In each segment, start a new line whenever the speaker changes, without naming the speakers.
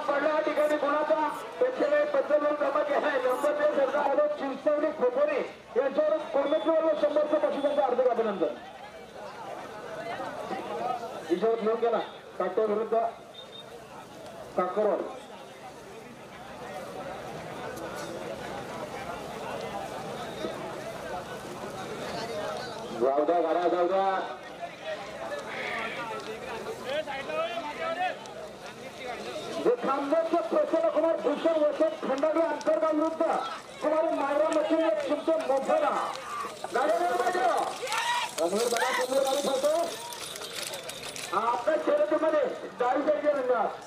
पडल्या ठिकाणी गुणाचा त्याचे बद्दल क्रमांक आहे नंबर 2 सरदार चिंचवडी खोपोरे यांच्यावर कोर्मेश्वर 100चं बक्षिसांचं हार्दिक अभिनंदन. ईश्वर घेऊन गेला काटो विरुद्ध काकरवाड. जाऊ द्या गाड्या जाऊ द्या. खामगावचे प्रसन्न कुमार भूषण वसंत खंडागळे अंतर्गाव विरुद्ध कुमार मायरा मशीन तुमचं मोफरा गाडी फसतो आपल्या शर्यतीमध्ये डावी साईडच्या रंगात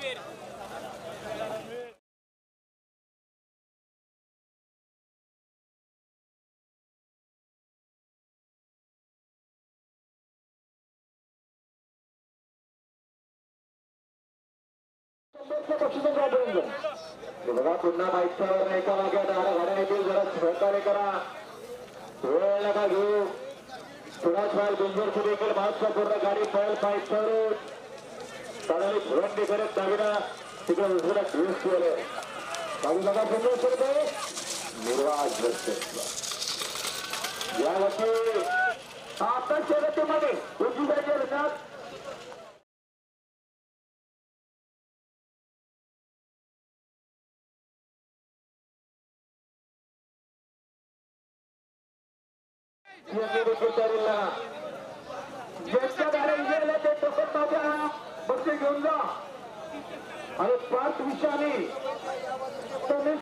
बघा पुन्हा बाईकवर एका मागे गाड्या येतील जरा सहकार्य करा वेळ नका घेऊ. थोडाच वेळ बिंजरची देखील महत्वपूर्ण गाडी पळेल बाईकवर चांगली फुरंडी करत दागिना तिकडे उजव्या ड्रेस केले गाडी बघा पंधराशे रुपये निर्वाज यावरती आता शर्यतीमध्ये उजवी साईडच्या रंगात ज्यांच्या गाड्या विजयला ते टोकत नव्हत्या बक्षीस घेऊन जा आणि 5 विषयाने